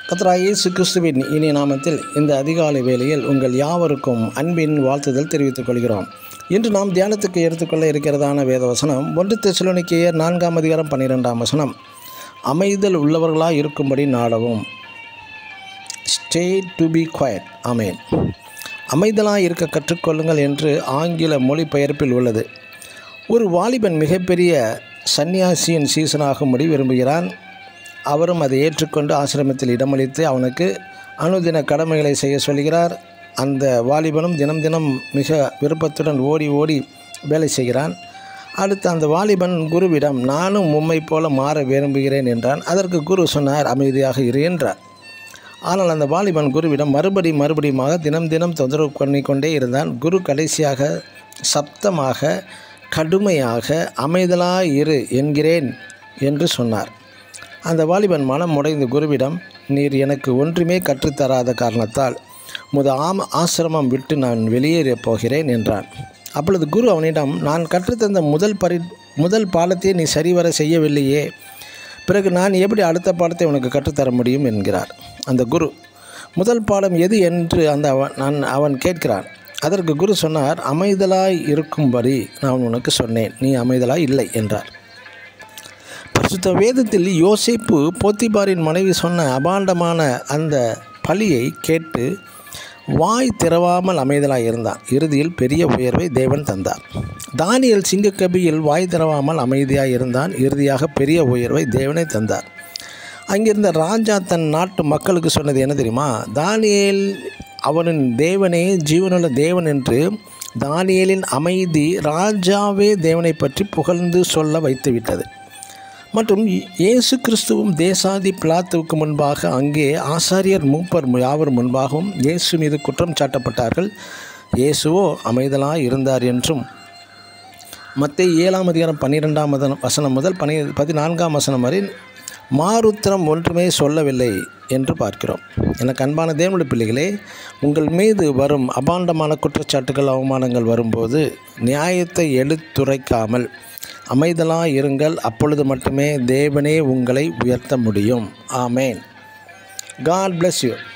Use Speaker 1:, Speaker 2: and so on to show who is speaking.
Speaker 1: கர்த்தராகிய இயேசு கிறிஸ்துவின் இனிய நாமத்தில் இந்த அதிகாலை வேளையில் உங்கள் யாவருக்கும் அன்பின் வாழ்த்துதல் தெரிவித்துக் கொள்கிறோம். இன்று நாம் தியானத்துக்கு எடுத்துக்கொள்ள இருக்கிறதான வேதவசனம் 1 தெசலோனிக்கேயர் 4ஆம் அதிகாரம் 12ஆம் வசனம். அமைதல் உள்ளவர்களாக இருக்கும்படி நாடவும். Stay to be quiet. ஆமேன். அமைதலாக இருக்க கற்றுக்கொள்ளுங்கள் என்று ஆங்கில மொழிபெயர்ப்பில் உள்ளது. ஒரு வாலிபன் மிகப்பெரிய சன்னியாசியின் சீசனாகும்படி விரும்புகிறான். அவரும் அதை ஏற்றுக்கொண்டு ஆசிரமத்தில் இடமளித்து அவனுக்கு அனுதின கடமைகளை செய்ய சொல்கிறார். அந்த வாலிபனும் தினம் தினம் மிக விருப்பத்துடன் ஓடி ஓடி வேலை செய்கிறான். அடுத்து அந்த வாலிபன் குருவிடம், நானும் உம்மை போல மாற விரும்புகிறேன் என்றான். அதற்கு குரு சொன்னார், அமைதியாக இரு என்றார். ஆனால் அந்த வாலிபன் குருவிடம் மறுபடியுமாக தினம் தினம் தொந்தரவு பண்ணிக்கொண்டே இருந்தான். குரு கடைசியாக சப்தமாக கடுமையாக அமைதலாய் இரு என்கிறேன் என்று சொன்னார். அந்த வாலிபன் மனம் உடைந்து குருவிடம், நீர் எனக்கு ஒன்றுமே கற்றுத்தராத காரணத்தால் ஆசிரமம் விட்டு நான் வெளியேறப் போகிறேன் என்றான். அப்பொழுது குரு அவனிடம், நான் கற்றுத்தந்த முதல் பாடத்தை நீ சரிவர செய்யவில்லையே, பிறகு நான் எப்படி அடுத்த பாடத்தை உனக்கு கற்றுத்தர முடியும் என்கிறார். அந்த குரு, முதல் பாடம் எது என்று அவன் கேட்கிறான். அதற்கு குரு சொன்னார், அமைதலாய் இருக்கும்படி நான் உனக்கு சொன்னேன், நீ அமைதலாய் இல்லை என்றார். பரிசுத்த வேதத்தில் யோசேப்பு போத்திபாரின் மனைவி சொன்ன அபாண்டமான அந்த பழியை கேட்டு வாய் திறவாமல் அமைதலாய் இருந்தான். இறுதியில் பெரிய உயர்வை தேவன் தந்தார். தானியேல் சிங்கக்கபியில் வாய் திறவாமல் அமைதியாக இருந்தான். இறுதியாக பெரிய உயர்வை தேவனே தந்தார். அங்கிருந்த ராஜா தன் நாட்டு மக்களுக்கு சொன்னது என்ன தெரியுமா? தானியேல் அவனின் தேவனே ஜீவனுள்ள தேவன் என்று. தானியேலின் அமைதி ராஜாவே தேவனை பற்றி புகழ்ந்து சொல்ல வைத்துவிட்டது. மற்றும் இயேசு கிறிஸ்துவும் தேசாதி பிலாத்துவுக்கு முன்பாக அங்கே ஆசாரியர் மூப்பர் யாவர் முன்பாகவும் இயேசு மீது குற்றம் சாட்டப்பட்டார்கள். இயேசுவோ அமைதலாக இருந்தார் என்றும் மத்தேயு 7ஆம் அதிகாரம் 12ஆம் வசனம் முதல் 14ஆம் வசனம் வரை மாறுத்திரம் ஒன்றுமே சொல்லவில்லை என்று பார்க்கிறோம். எனக்கு அன்பான தேவனுடைய பிள்ளைகளே, உங்கள் மீது வரும் அபாண்டமான குற்றச்சாட்டுகள் அவமானங்கள் வரும்போது நியாயத்தை எடுத்துரைக்காமல் அமைதலாக இருங்கள். அப்பொழுது மட்டுமே தேவனே உங்களை உயர்த்த முடியும். ஆமேன். God bless you.